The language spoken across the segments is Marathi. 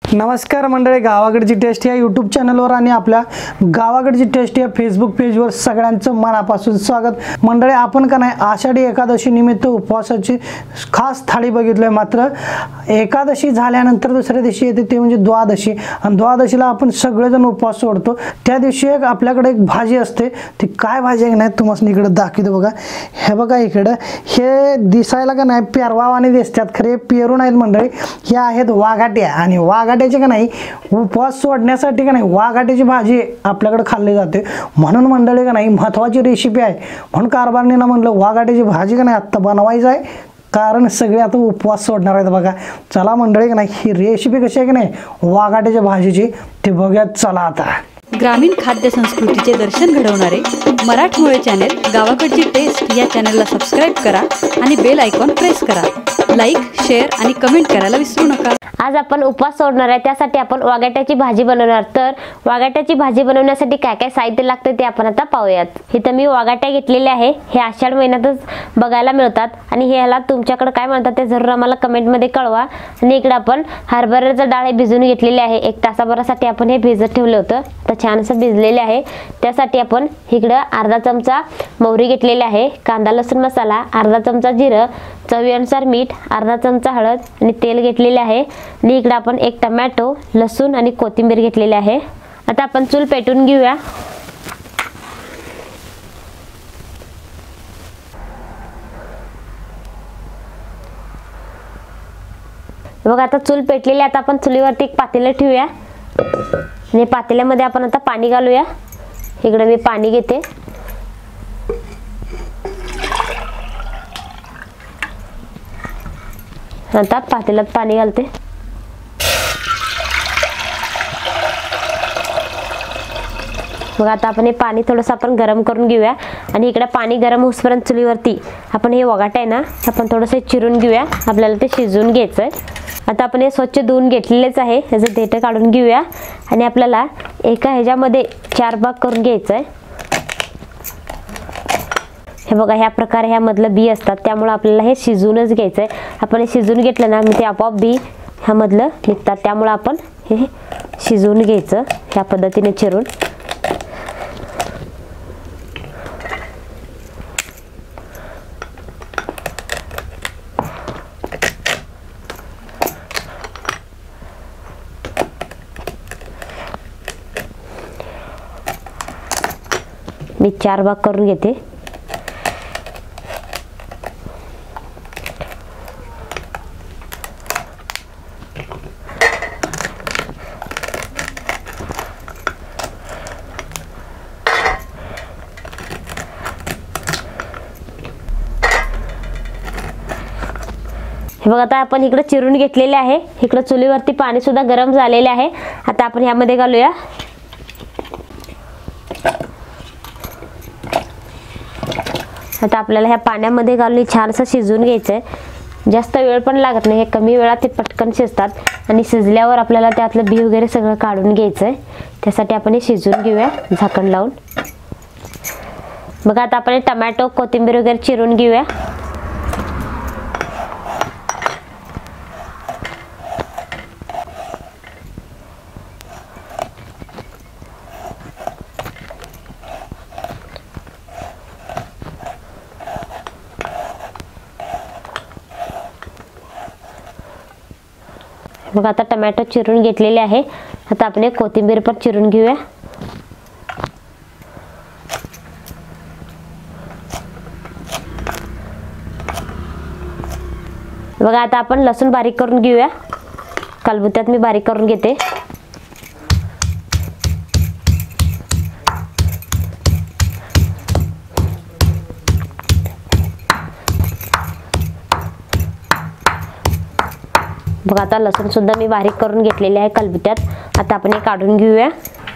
नमस्कार मंडळी, गावाकडची टेस्ट या यूट्यूब चॅनलवर आणि आपल्या गावाकडची टेस्ट या फेसबुक पेजवर सगळ्यांचं मनापासून स्वागत। मंडळी, आपण का नाही आषाढी एकादशी निमित्त उपवासाची खास थाळी बघितलोय। मात्र एकादशी झाल्यानंतर दुसऱ्या दिवशी येते ते म्हणजे द्वादशी, आणि द्वादशीला आपण सगळेजण उपवास सोडतो। त्या दिवशी एक आपल्याकडे एक भाजी असते, ती काय भाजी आहे नाही तुम्हाला इकडे दाखवतो बघा। हे बघा इकडे, हे दिसायला का नाही पेरवावाने दिसतात, खरे पेरू नाहीत मंडळी, हे आहेत वाघाट्या। आणि वाघाट्याचे का नाही उपवास सोडण्यासाठी का नाही वाघाट्याची भाजी आपल्याकडे खाल्ली जाते। म्हणून मंडळी का नाही महत्त्वाची रेसिपी आहे, म्हणून कारभारणीनं म्हणलं वाघाट्याची भाजी का नाही आत्ता बनवायचं आहे, कारण सगळे आता उपवास सोडणार आहेत बघा। चला मंडळी का नाही ही रेसिपी कशी आहे की नाही वाघाट्याच्या भाजीची ते बघूयात, चला आता। ग्रामीण खाद्य संस्कृतीचे दर्शन घडवणारे मराठमोळे चॅनल गावाकडची टेस्ट या चॅनलला सबस्क्राइब करा आणि बेल आयकॉन प्रेस करा। लाईक, शेअर आणि कमेंट करायला विसरू नका। आज आपण उपवास सोडणार आहे, त्यासाठी आपण वाघाट्याची भाजी बनवणार। तर वाघाट्याची भाजी बनवण्यासाठी काय काय साहित्य लागते ते आपण आता पाहूयात। इथं मी वाघाट्या घेतलेले आहे, हे आषाढ महिन्यातच बघायला मिळतात आणि ह्याला तुमच्याकडे काय म्हणतात ते जरूर आम्हाला कमेंटमध्ये कळवा। आणि इकडे आपण हरभऱ्याचं डाळ भिजवून घेतलेली आहे, 1 तासाभरासाठी आपण हे भिजत ठेवले होतं, तर छान असं भिजलेले आहे। त्यासाठी आपण इकडे अर्धा चमचा मोहरी घेतलेली आहे, कांदा लसूण मसाला, अर्धा चमचा जिरं, चवीनुसार मीठ, अर्धा चमचा हळद आणि तेल घेतलेले आहे। आणि इकडे आपण 1 टोमॅटो, लसूण आणि कोथिंबीर घेतलेली आहे। आता आपण चूल पेटून घेऊया। बघा आता चूल पेटलेली, आता आपण चुलीवरती एक पातेलं ठेवूया आणि पातेल्यामध्ये आपण आता पाणी घालूया। इकडे मी पाणी घेते, आता पातेल्यात पाणी घालते। मग आता आपण हे पाणी थोडंसं आपण गरम करून घेऊया। आणि इकडे पाणी गरम होईपर्यंत चुलीवरती आपण हे वाघाटे आहे ना आपण थोडंसं चिरून घेऊया, आपल्याला ते शिजवून घ्यायचं आहे। आता आपण हे स्वच्छ धुवून घेतलेलेच आहे, त्याचं देठं काढून घेऊया आणि आपल्याला एका ह्याच्यामध्ये 4 भाग करून घ्यायचं आहे। हे बघा ह्या प्रकारे ह्यामधलं बी असतात, त्यामुळे आपल्याला हे शिजवूनच घ्यायचं आहे। आपण हे शिजवून घेतलं ना मग ते आपोआप बी ह्यामधलं निघतात, त्यामुळे आपण हे शिजवून घ्यायचं ह्या पद्धतीने चिरून। मी 4 भाग करून घेते। हे बघा आता आपण इकडे चिरून घेतलेले आहे, इकडे चुलीवरती पाणी सुद्धा गरम झालेले आहे। आता आपण ह्यामध्ये घालूया आता आपल्याला ह्या पाण्यामध्ये घालून छान असं शिजवून घ्यायचं आहे। जास्त वेळ पण लागत नाही, हे कमी वेळात ते पटकन शिजतात आणि शिजल्यावर आपल्याला त्यातलं बी वगैरे सगळं काढून घ्यायचं आहे, त्यासाठी आपण हे शिजवून घेऊया झाकण लावून। बघा आता आपण टोमॅटो, कोथिंबीर वगैरे चिरून घेऊया। बघा आता टोमॅटो चिरून घेतलेले आहे, आता आपण कोथिंबीर पण चिरून घेऊया। बघा आता आपण लसूण बारीक करून घेऊया, कालबुत्यात मी बारीक करून घेते। बघा आता लसूण सुद्धा मी बारीक करून घेतलेले आहे कलबुत्यात, आता आपण हे काढून घेऊया।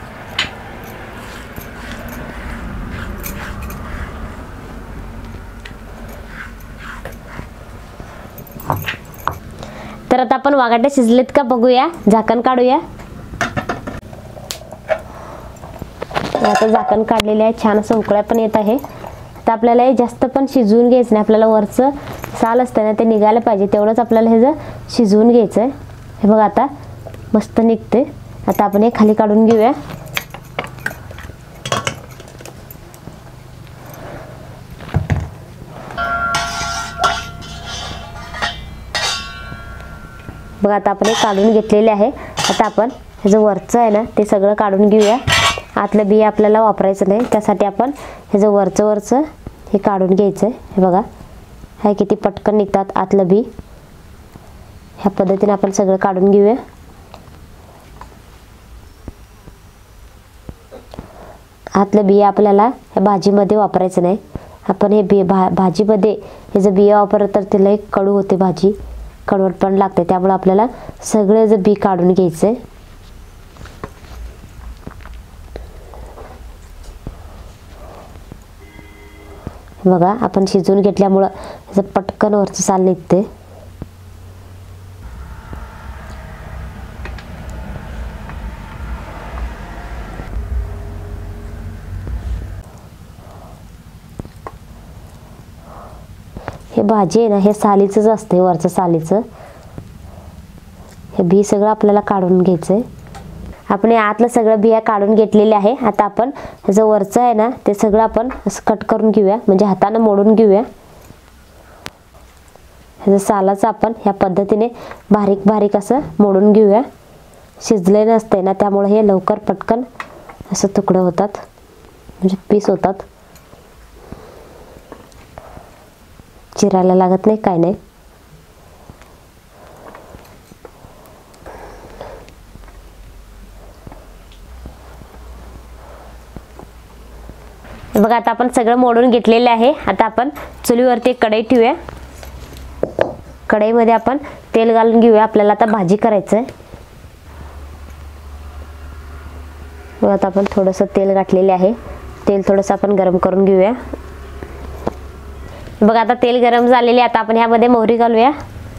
तर आता आपण वाघाटे शिजलेत का बघूया, झाकण काढूया। आता झाकण काढलेले आहे, छान असं उकळ्या पण येत आहे। आता आपल्याला हे जास्त पण शिजवून घ्यायचं नाही, आपल्याला वरचं साल असतं ना ते निघायला पाहिजे, तेवढंच आपल्याला हे शिजवून घ्यायचं आहे। हे बघा आता मस्त निघते। आता आपण हे खाली काढून घेऊया। बघा आता आपण हे काढून घेतलेले आहे। आता आपण हे जे वरचं आहे ना ते सगळं काढून घेऊया। आतलं बी आपल्याला वापरायचं नाही, त्यासाठी आपण हे जे वरचं हे काढून घ्यायचं आहे। हे बघा हे किती पटकन निघतात आतलं बी। ह्या पद्धतीने आपण सगळं काढून घेऊया। आतलं बिया आपल्याला ह्या भाजीमध्ये वापरायचं नाही। आपण हे भाजीमध्ये हे जर बिया वापरलं तर त्याला एक कडू होते, भाजी कडवट पण लागते, त्यामुळे आपल्याला सगळे जे बी काढून घ्यायचे। बघा आपण शिजवून घेतल्यामुळे त्याचं पटकन वरचं साल निघते। हे भाजी आहे ना हे सालीचंच असते, वरचं सालीचं। हे बी सगळं आपल्याला काढून घ्यायचंय। आपण आतलं सगळं बिया काढून घेतलेले आहे। आता आपण हे जे वरचं आहे ना ते सगळं आपण असं कट करून घेऊया, म्हणजे हाताने मोडून घेऊया। हे सालाचं आपण ह्या पद्धतीने बारीक बारीक असं मोडून घेऊया। शिजले नसते ना त्यामुळे हे लवकर पटकन असं तुकडे होतात, म्हणजे पीस होतात, चिरायला लागत नाही, काय नाही। बघा आता आपण सगळं मोडून घेतलेले आहे। आता आपण चुलीवरती एक कढई ठेवूया। कढईमध्ये आपण तेल घालून घेऊया। आपल्याला आता भाजी करायचं आहे। बघा आता आपण थोडंसं तेल घातलेले आहे। तेल थोडंसं आपण गरम करून घेऊया। बघा आता तेल गरम झालेले, आता आपण ह्यामध्ये मोहरी घालूया।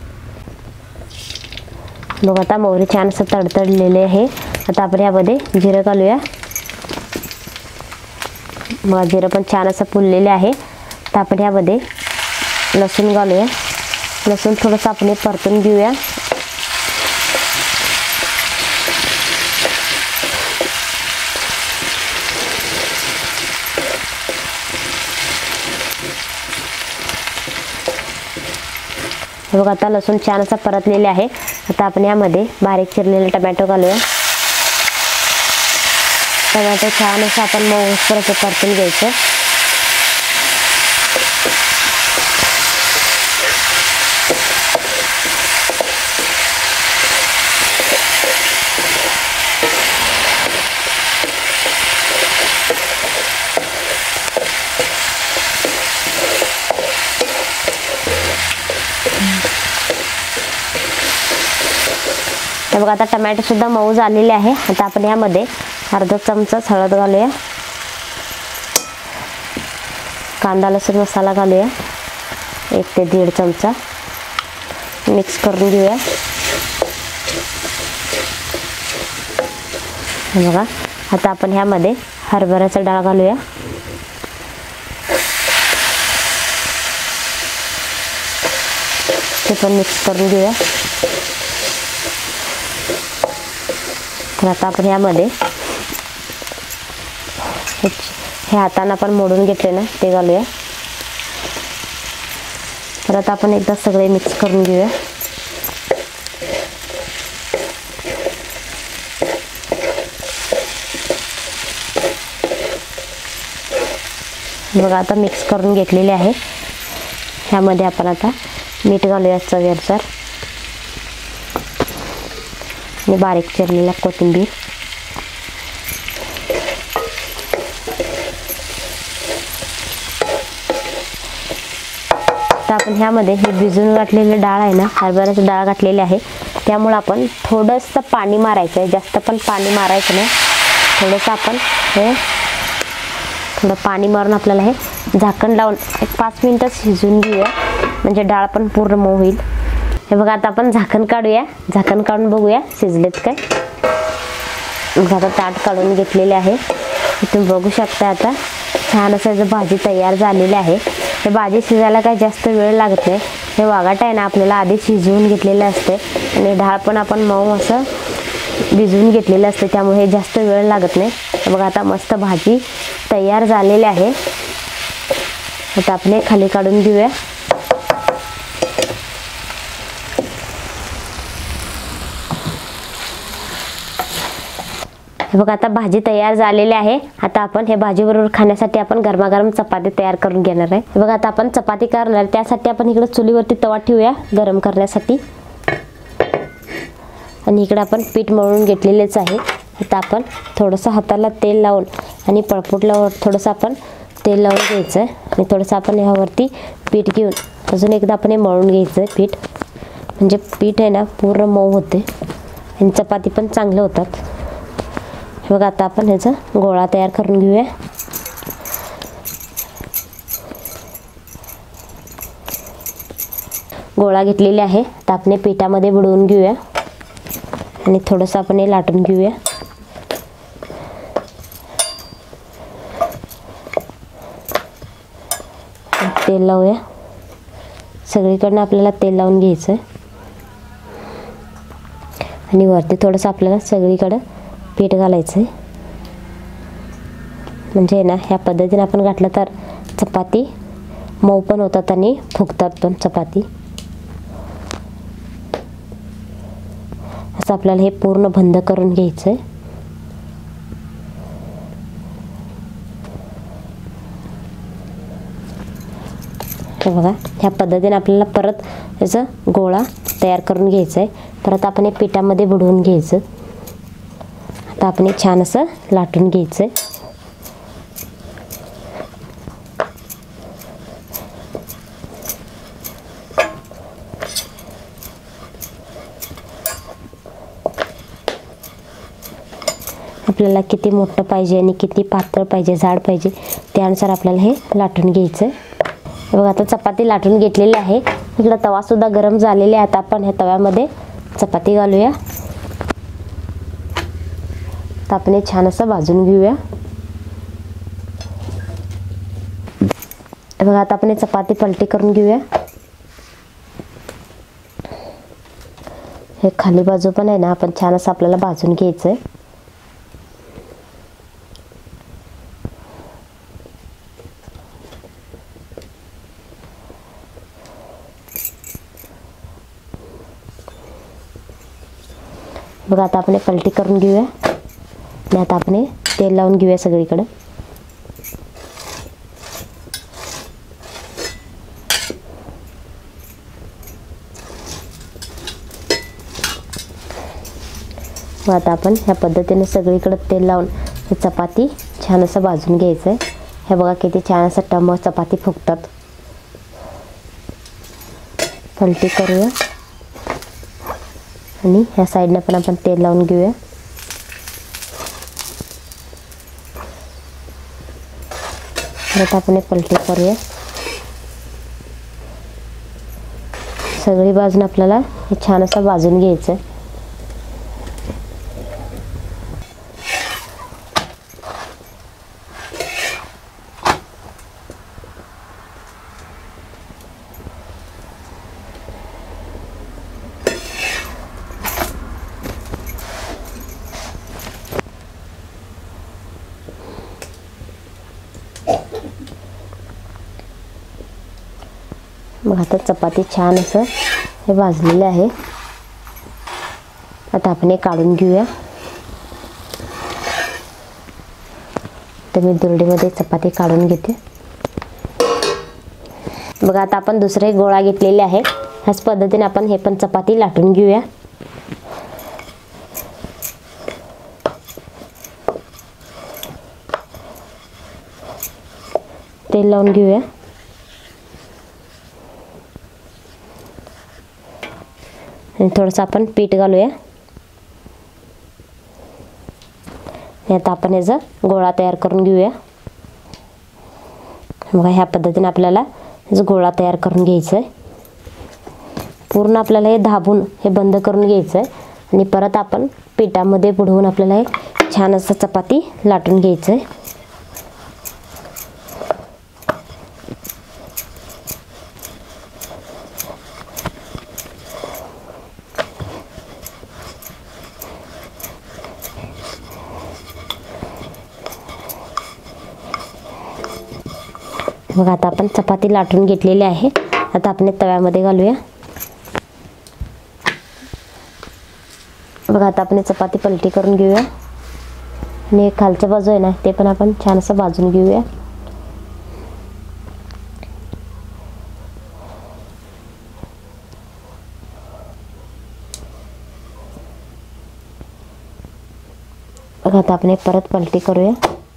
बघा आता मोहरी छान असं तडतडलेले आहे। आता आपण ह्यामध्ये जिरं घालूया। मग जिरं पण छान असं फुललेले आहे। तर आपण ह्यामध्ये लसूण घालूया। लसूण थोडंसं आपण परतून घेऊया। बघा आता लसूण छान असं परतलेले आहे। आता आपण यामध्ये बारीक चिरलेले टोमॅटो घालूया। टोमॅटो छान असं आपण मऊसर असं परतून घ्यायचं। बघा आता टोमॅटो सुद्धा मऊ झालेले आहे। आता आपण यामध्ये अर्धा चमचा हळद घालूया। कांदा लसूण मसाला घालूया 1 ते 1.5 चमचा। मिक्स करून घेऊया। बघा आता आपण ह्यामध्ये हरभऱ्याचा डाळ घालूया। ते पण मिक्स करून घेऊया। तर आता आपण ह्यामध्ये हे हाताने आपण मोडून घेतले ना ते घालूया। तर आता आपण एकदा सगळे मिक्स करून घेऊया। बघा आता मिक्स करून घेतलेले आहे। ह्यामध्ये आपण आता मीठ घालूया चवीनुसार आणि बारीक चिरलेला कोथिंबीर। तर आपण ह्यामध्ये हे भिजून घातलेले डाळ आहे ना, हरभऱ्याची डाळ घातलेली आहे, त्यामुळे आपण थोडंसं पाणी मारायचं आहे, जास्त पण पाणी मारायचं नाही। थोडंसं आपण हे थोडं पाणी मारून आपल्याला हे झाकण लावून 5 मिनिटं शिजवून घेऊया, म्हणजे डाळ पण पूर्ण मऊ होईल। हे बघा आता आपण झाकण काढूया। झाकण काढून बघूया शिजलेत काय। बघा आता ताट काढून घेतलेले आहे। तुम्ही बघू शकता आता छान असं भाजी तयार झालेली आहे। हे भाजी शिजायला काही जास्त वेळ लागत नाही। हे वाघाट आहे ना आपल्याला आधी शिजवून घेतलेलं असते आणि डाळ पण आपण मऊ असं भिजवून घेतलेलं असते, त्यामुळे जास्त वेळ लागत नाही. बघा आता मस्त भाजी तयार झालेली आहे. आता आपण खाली काढून घेऊया. बघा आता भाजी तयार झालेली आहे. आता आपण हे भाजीबरोबर खाण्यासाठी आपण गरमागरम चपाती तयार करून घेणार आहे. बघा आता आपण चपाती करणार, त्यासाठी आपण इकडे चुलीवरती तवा ठेवूया गरम करण्यासाठी. आणि इकडे आपण पीठ मळून घेतलेलेच आहे. आता आपण थोडंसं हाताला तेल लावून आणि पळपूटला थोडंसं आपण तेल लावून घ्यायचं आहे. आणि थोडंसं आपण ह्यावरती पीठ घेऊन अजून एकदा आपण हे मळून घ्यायचं आहे पीठ. म्हणजे पीठ आहे ना पूर्ण मऊ होते आणि चपाती पण चांगले होतात. बघा आता आपण ह्याचा गोळा तयार करून घेऊया. गोळा घेतलेला आहे. आता आपण पिठामध्ये बुडवून घेऊया आणि थोडंसं आपण हे लाटून घेऊया. तेल लावूया. सगळीकडनं आपल्याला तेल लावून घ्यायचं आहे. आणि वरती थोडंसं आपल्याला सगळीकडं पीठ घालायचं आहे. म्हणजे ना ह्या पद्धतीने आपण घातलं तर चपाती मऊ पण होतात आणि फुगतात पण चपाती. असं आपल्याला हे पूर्ण बंद करून घ्यायचं आहे. हे बघा ह्या पद्धतीने आपल्याला परत याचा गोळा तयार करून घ्यायचा आहे. परत आपण हे पिठामध्ये बुडवून घ्यायचं. आता आपण हे छान असं लाटून घ्यायचं आहे. आपल्याला किती मोठं पाहिजे आणि किती पातळ पाहिजे, जाड पाहिजे त्यानुसार आपल्याला हे लाटून घ्यायचं आहे. बघा आता चपाती लाटून घेतलेली आहे. इकडं तवा सुद्धा गरम झालेला आहे. आता आपण ह्या तव्यामध्ये चपाती घालूया. तर आपण हे छान असं भाजून घेऊया. बघा आता आपण हे चपाती पलटी करून घेऊया. हे खाली बाजू पण आहे ना आपण छान असं आपल्याला भाजून घ्यायचं आहे. बघा आता आपण पलटी करून घेऊया. आणि आता आपण तेल लावून घेऊया सगळीकडे. मग आता आपण ह्या पद्धतीने सगळीकडे तेल लावून हे चपाती छान असं भाजून घ्यायचं आहे. हे बघा किती छान असं टम्म चपाती फुगतात. पलटी करूया आणि ह्या साईडने पण आपण तेल लावून घेऊया. परत आपण पलटी करूया. सगळी बाजून आपल्याला हे छान असं भाजून घ्यायचं आहे. मग आता चपाती छान असं हे भाजलेलं आहे. आता आपण हे काढून घेऊया. तर मी दुरडीमध्ये चपाती काढून घेते. बघा आता आपण दुसरे गोळा घेतलेले आहे. ह्याच पद्धतीने आपण हे पण चपाती लाटून घेऊया. तेल लावून घेऊया. आणि थोडंसं आपण पीठ घालूया. आता आपण याचा गोळा तयार करून घेऊया. बघा ह्या पद्धतीने आपल्याला याचा गोळा तयार करून घ्यायचा आहे. पूर्ण आपल्याला हे दाबून हे बंद करून घ्यायचं आहे. आणि परत आपण पिठामध्ये बुडवून आपल्याला हे छान असं चपाती लाटून घ्यायचं आहे. बघा आता आपण चपाती लाटून घेतलेली आहे. आता आपण तव्यामध्ये घालूया. बघा आता आपण चपाती पलटी करून घेऊया आणि खालच्या बाजू आहे ना ते पण आपण छान असं भाजून घेऊया. बघा आता आपण परत पलटी करूया.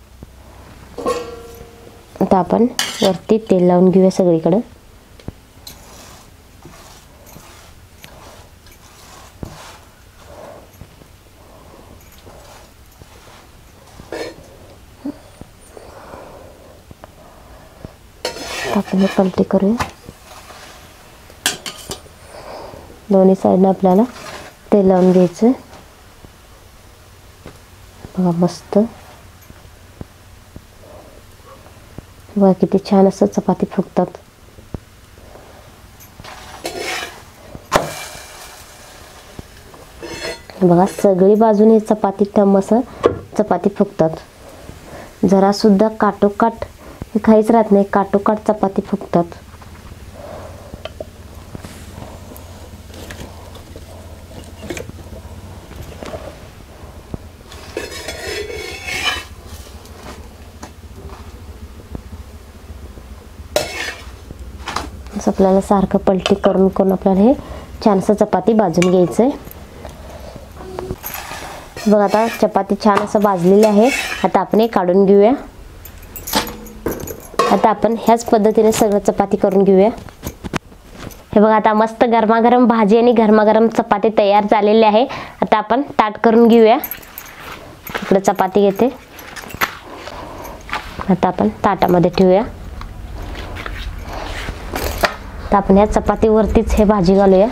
आता आपण वरती तेल लावून घेऊया सगळीकडे. आपण पलटी करूया. दोन्ही साईडने आपल्याला तेल लावून घ्यायचं. बघा मस्त. बघा किती छान असं चपाती फुगतात. बघा सगळी बाजूने चपाती टम असं चपाती फुगतात. जरा सुद्धा काटोकाट काहीच राहत नाही, काटोकाट चपाती फुगतात. आपल्याला सारखं पलटी करून करून आपल्याला हे छानसं चपाती भाजून घ्यायचंय. बघा आता चपाती छान असं भाजलेली आहे. आता आपण हे काढून घेऊया. आता आपण ह्याच पद्धतीने सगळं चपाती करून घेऊया. हे बघा आता मस्त गरमागरम भाजी आणि गरमागरम चपाती तयार झालेली आहे. आता आपण ताट करून घेऊया. इकडे चपाती घेते. आता आपण ताटामध्ये ठेवूया. तर आपण या चपातीवरतीच हे भाजी घालूया.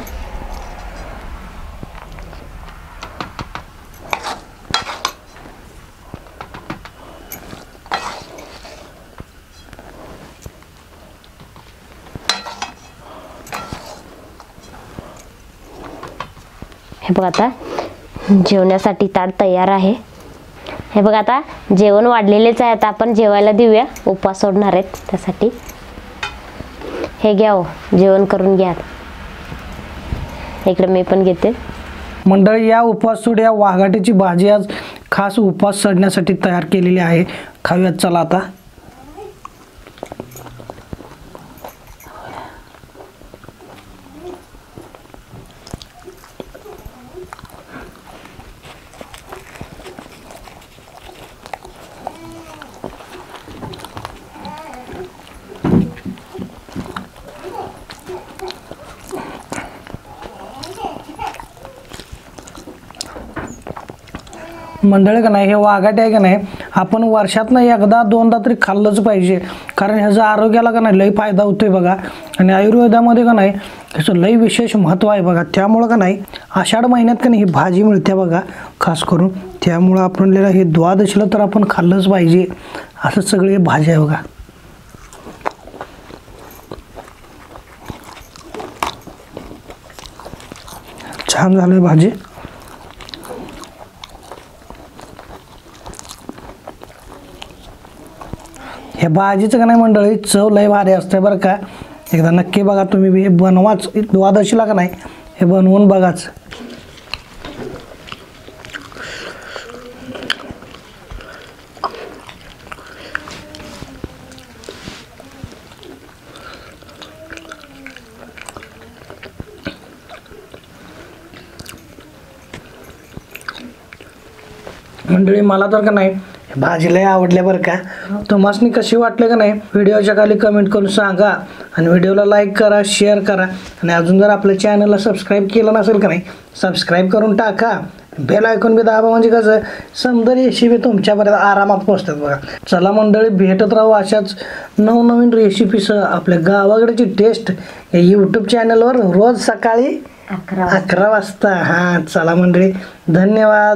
हे बघा आता जेवण्यासाठी ताट तयार आहे. हे बघा आता जेवण वाढलेलेच आहे. आता आपण जेवायला देऊया. उपवास सोडणार आहेत त्यासाठी. हे घ्या हो, जेवण करून घ्या. इकडे मी पण घेते. मंडळी या उपवास सोड या वाघाट्याची भाजी आज खास उपवास सोडण्यासाठी तयार केलेली आहे. खाऊयात चला आता. मंडळी का नाही हे वाघाटे आहे का नाही आपण वर्षातनं एकदा दोनदा तरी खाल्लंच पाहिजे. कारण ह्याचा आरोग्याला का नाही लई फायदा होतोय बघा. आणि आयुर्वेदामध्ये का नाही ह्याचं लई विशेष महत्त्व आहे बघा. त्यामुळं का नाही आषाढ महिन्यात का नाही ही भाजी मिळते बघा खास करून. त्यामुळं आपल्याला हे द्वादशीला तर आपण खाल्लंच पाहिजे. असं सगळे भाजी आहे बघा. छान झालं भाजी. हे भाजीचं का नाही मंडळी चव लय भारी असते बरं का. एकदा नक्की बघा तुम्ही हे बनवाच. द्वादशीला का नाही हे बनवून बघाच. मंडळी मला तर का नाही भाजी लय आवडल्या बरं का. तुम्हाला कशी वाटले का नाही व्हिडिओच्या खाली कमेंट करून सांगा. आणि व्हिडिओला लाईक करा, शेअर करा. आणि अजून जर आपल्या चॅनलला सबस्क्राईब केलं नसेल का नाही सबस्क्राईब करून टाका. बेल आयकॉन बी दाबा म्हणजे कसं समजा रेसिपी तुमच्यापर्यंत आरामात पोहोचतात बघा. चला मंडळी भेटत राहू अशाच नवनवीन रेसिपीसह. आपल्या गावाकडची टेस्ट या यूट्यूब चॅनलवर रोज सकाळी 11 वाजता. हां चला मंडळी धन्यवाद.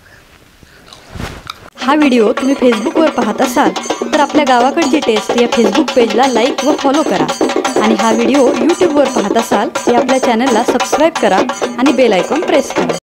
हा व्हिडिओ तुम्ही फेसबुकवर पाहत असाल तर आपल्या गावाकडची टेस्ट या फेसबुक पेजला लाईक व फॉलो करा. आणि हा व्हिडिओ यूट्यूबवर पाहत असाल तर आपल्या चॅनलला सबस्क्राईब करा आणि बेल आयकॉन प्रेस करा.